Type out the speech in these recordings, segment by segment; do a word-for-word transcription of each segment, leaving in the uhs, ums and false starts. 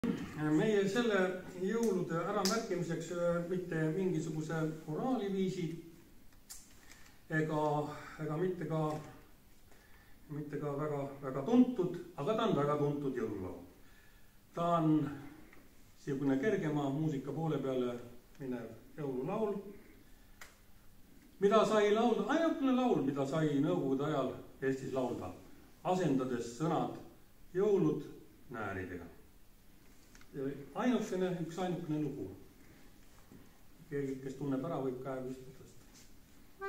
meie selle jõulude äramärkimiseks mitte mingisuguse oraaliviisi ega, ega mitte ka, mitte ka väga, väga tuntud, aga ta on väga tuntud jõululaul. Ta on siukene kergema muusika poole peale minev jõululaul, mida sai laulda, ainukene laul, mida sai nõukogude ajal Eestis laulda, asendades sõnad jõulud nääridega. Ainukene, üks ainukene lugu. Keegi, kes tunneb ära, võib käe püsti tõsta.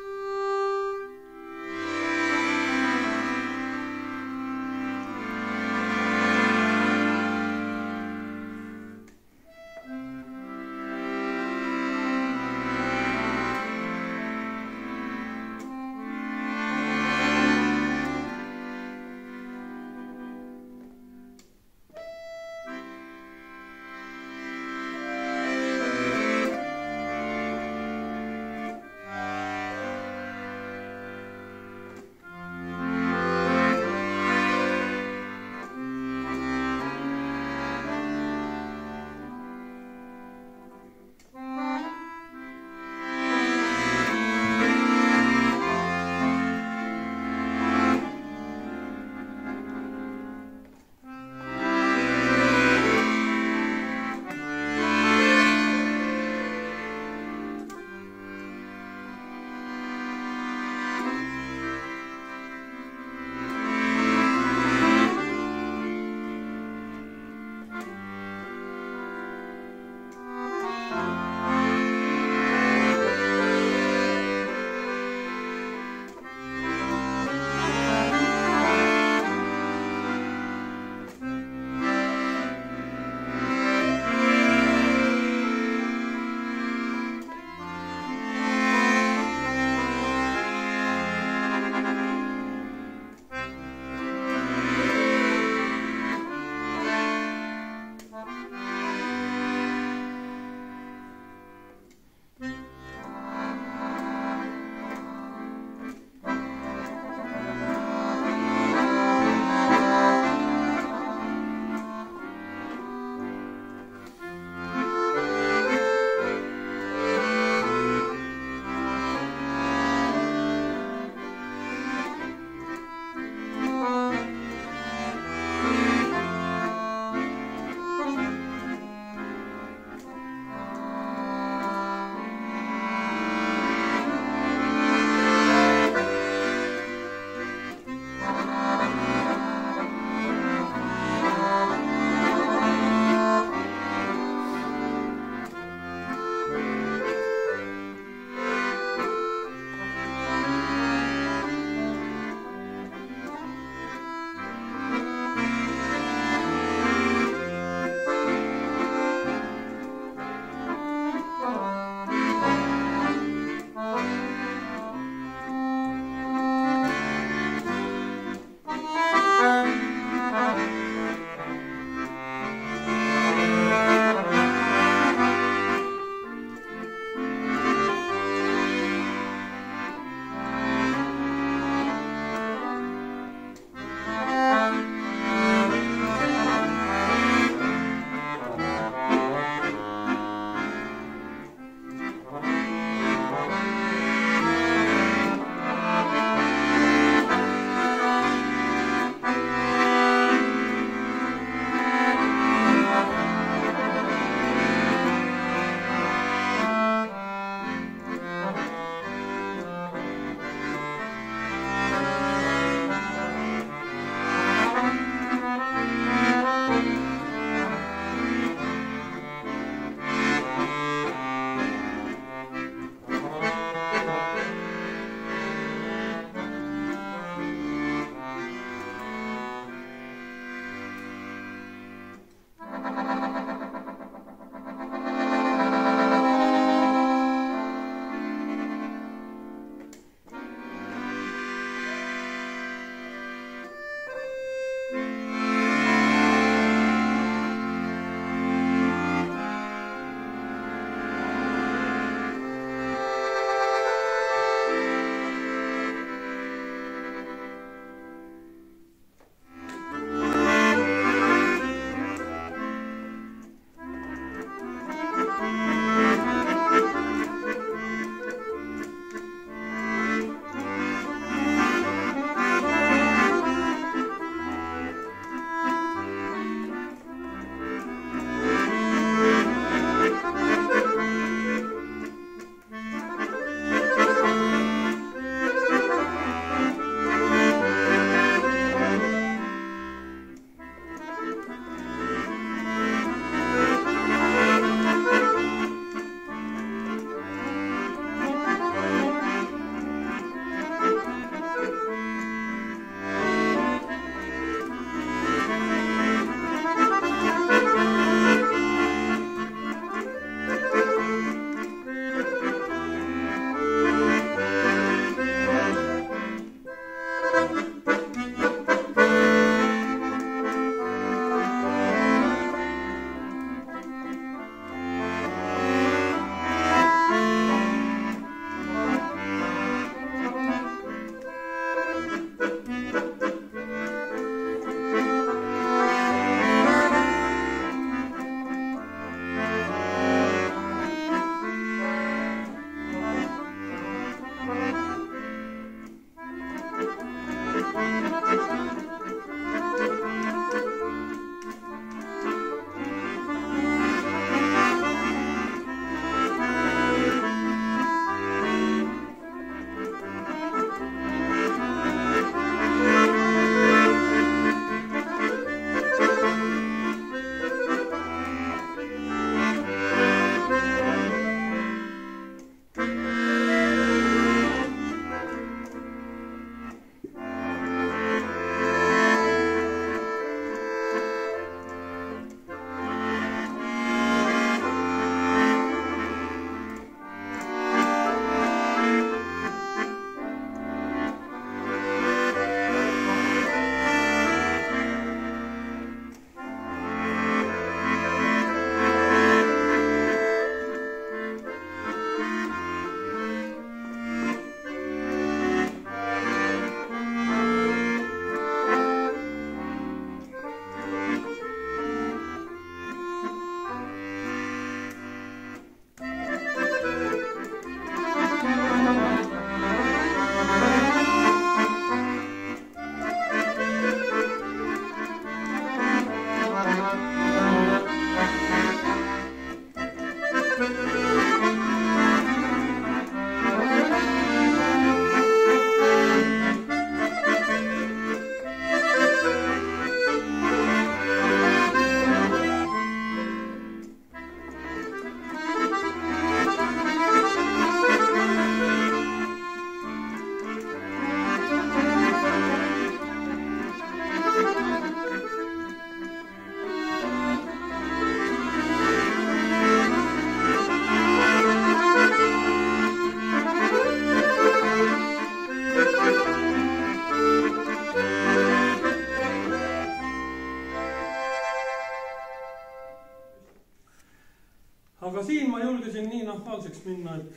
aga siin ma julgesin nii nahaalseks minna, et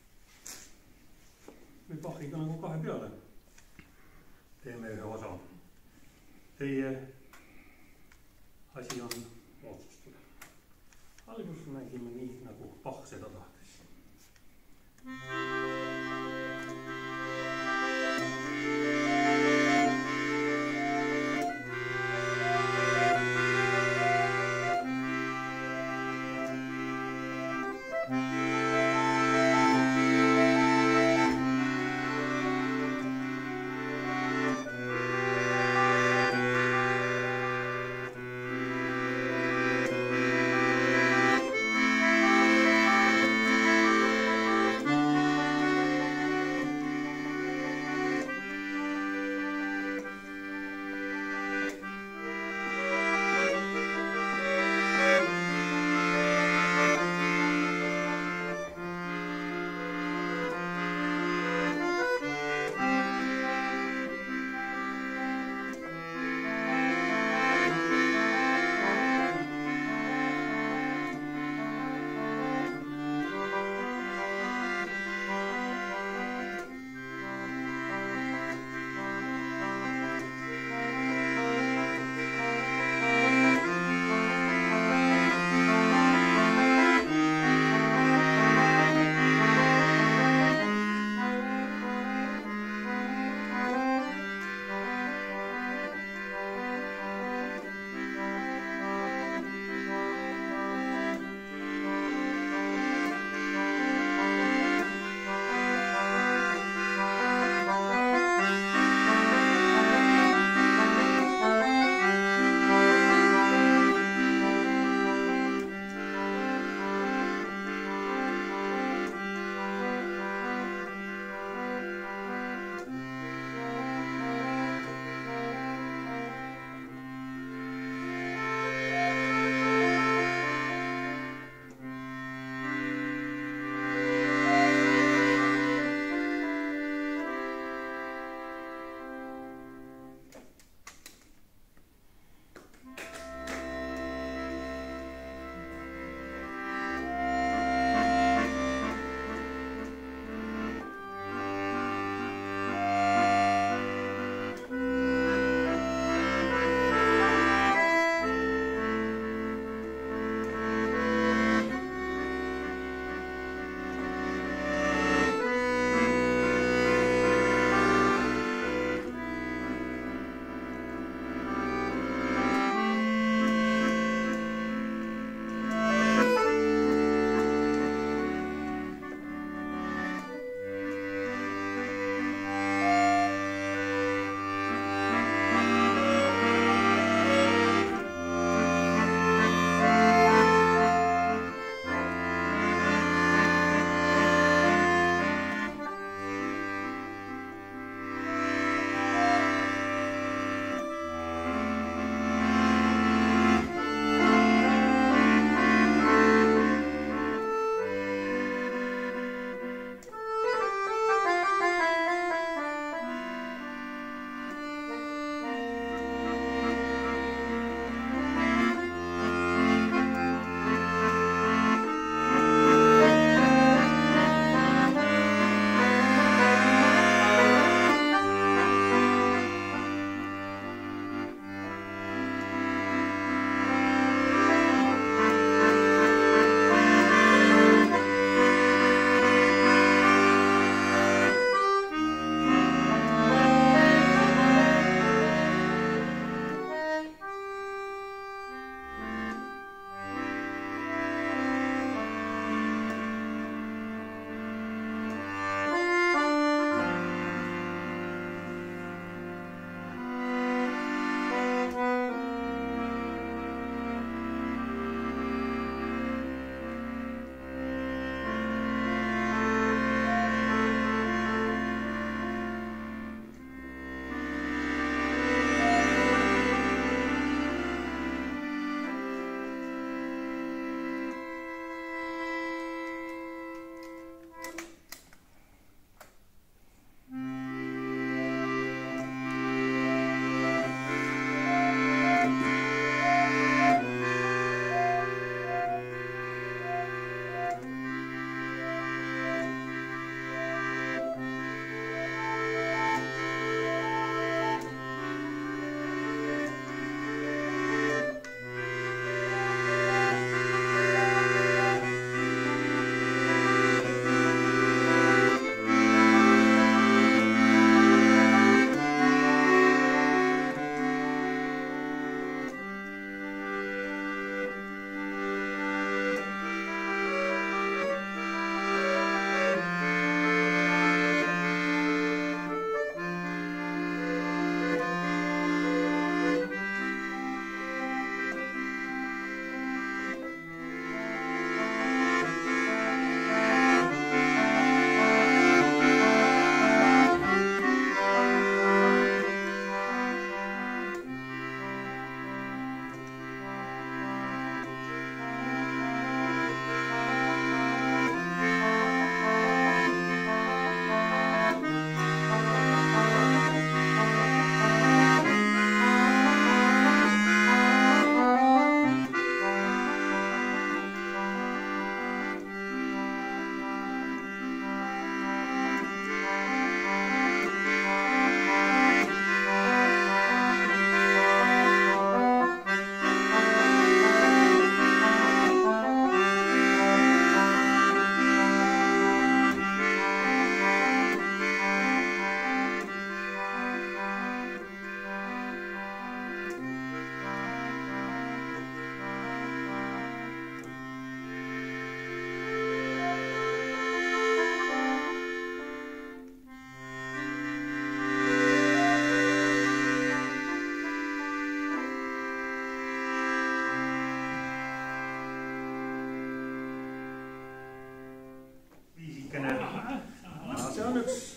me Bachiga nagu kahe peale teeme ühe osa. Teie asi on otsustada. Algus mängime nii, nagu Bach seda tahtes. Thank you.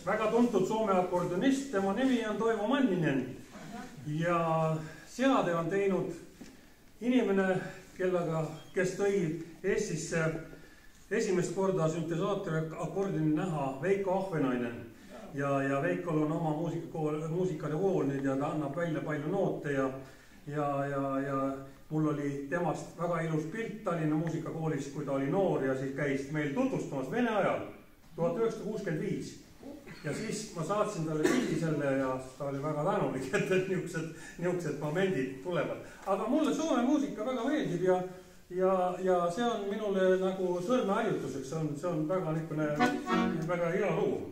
väga tuntud Soome akordionist, tema nimi on Toivo Manninen ja seade on teinud inimene, kellega, kes tõi Eestisse esimest korda süntesaatori akordioni näha Veiko Ahvenainen ja, ja Veikol on oma muusikakool, muusikade kool nüüd ja ta annab välja palju noote ja, ja, ja, ja mul oli temast väga ilus pilt Tallinna muusikakoolis, kui ta oli noor ja siis käis meil tutvustamas Vene ajal tuhat üheksasada kuuskümmend viis. Ja siis ma saatsin talle pildi selle ja ta oli väga tänulik, et, et niisugused, niisugused momendid tulevad. Aga mulle Soome muusika väga meeldib ja, ja, ja see on minule nagu sõrmeharjutuseks, see on, see on väga niisugune väga hea lugu.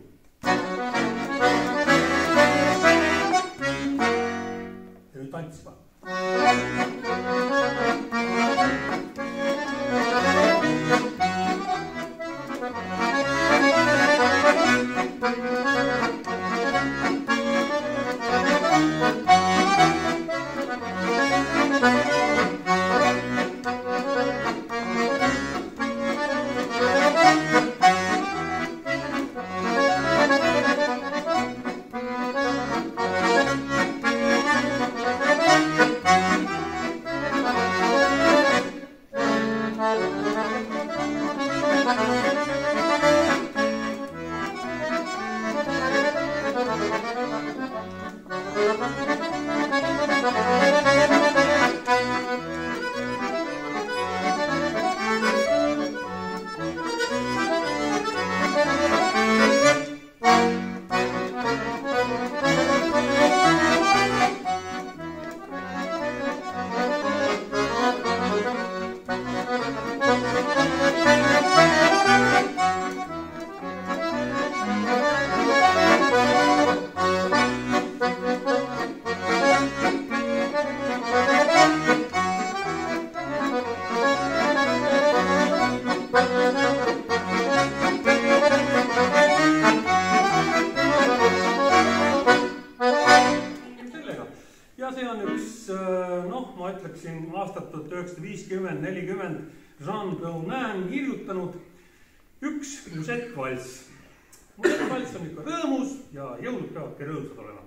Ja nüüd tantsima. Aastat üheksasada viiskümmend nelikümmend Jean Breunin kirjutanud üks musettvalss. Musettvalss on ikka rõõmus ja jõulud peavadki rõõmsad olema.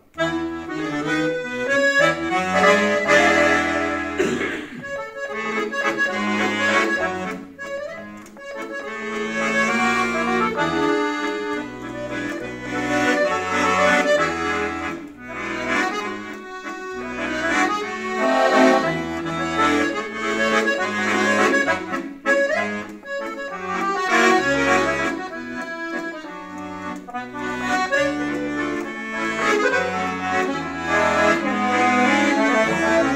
Thank you.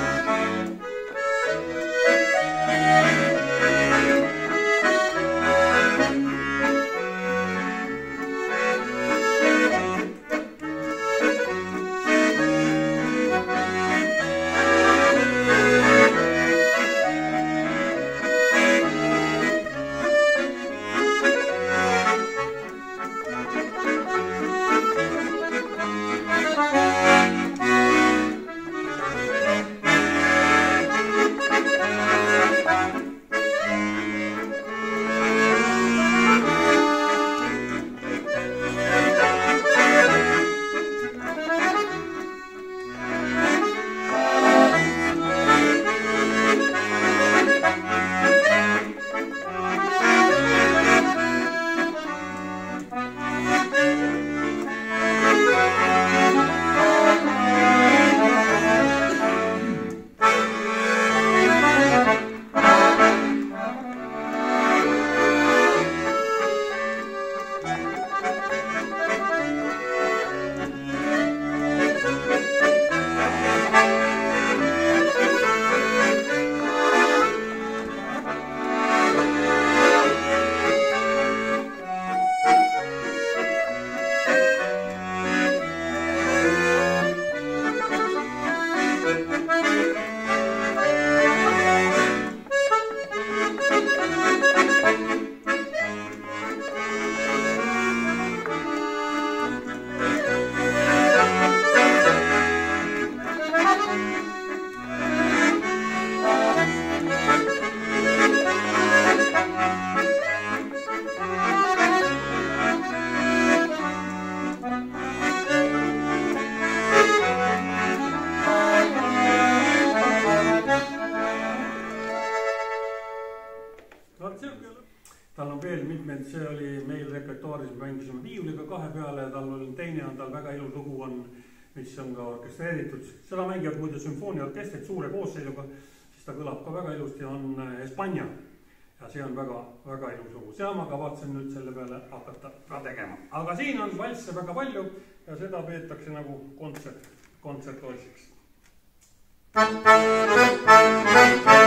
no, tal on veel mitmed, see oli meil repertuaaris, me mängisime viiuliga kahe peale ja tal on teine on tal väga ilus lugu on, mis on ka orkestreeritud. Seda mängivad muide sümfooniaorkestrid suure koosseisuga, siis ta kõlab ka väga ilusti, on Espanja. Ja see on väga, väga ilus lugu. Seda ma kavatsen nüüd selle peale hakata ka tegema. Aga siin on valsse väga palju ja seda peetakse nagu kontsert, kontsertvalsiks. Thank you.